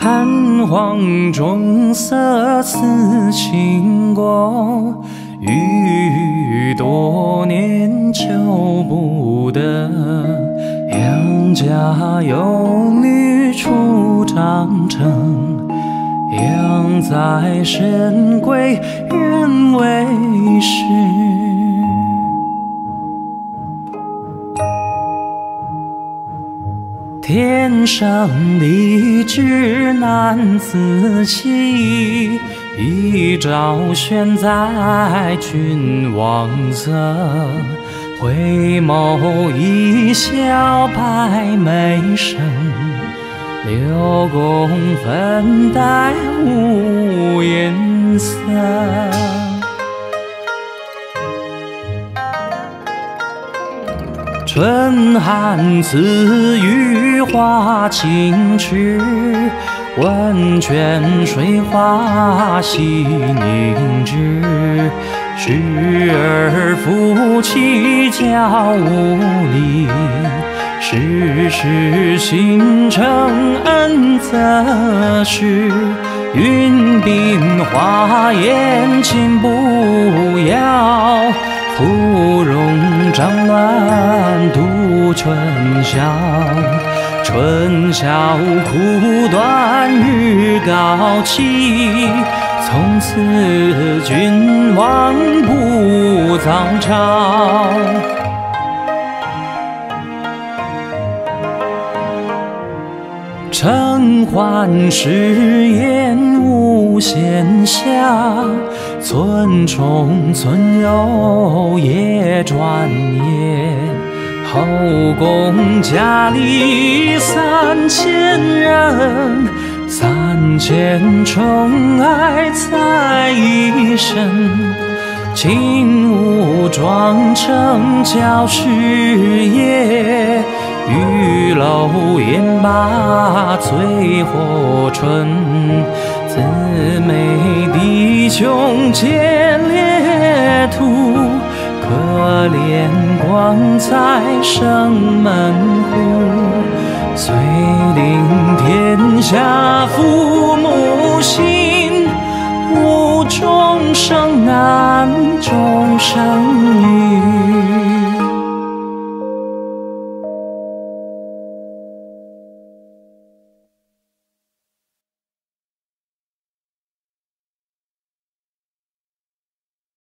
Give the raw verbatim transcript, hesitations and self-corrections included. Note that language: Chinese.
寒黄中色似清光，欲多年求不得。杨家有女初长成，养在深闺原为师。天生丽质难自弃，一朝选在君王侧。回眸一笑百媚生，六宫粉黛无颜色。春寒赐予花清池，温泉水花细凝脂。时而夫妻交无离，时时心诚恩泽是。云鬓花颜亲不摇，芙蓉帐暖度春宵。春宵苦短日高起，从此君王不早朝。承欢誓言无闲暇，村中村友夜转夜。后宫佳丽三千人，三千宠爱在一身。金屋妆成教室夜，玉楼宴罢醉火春。姊妹弟兄皆列土，可怜光彩生门户。遂令天下父母心，无众生难终生遇。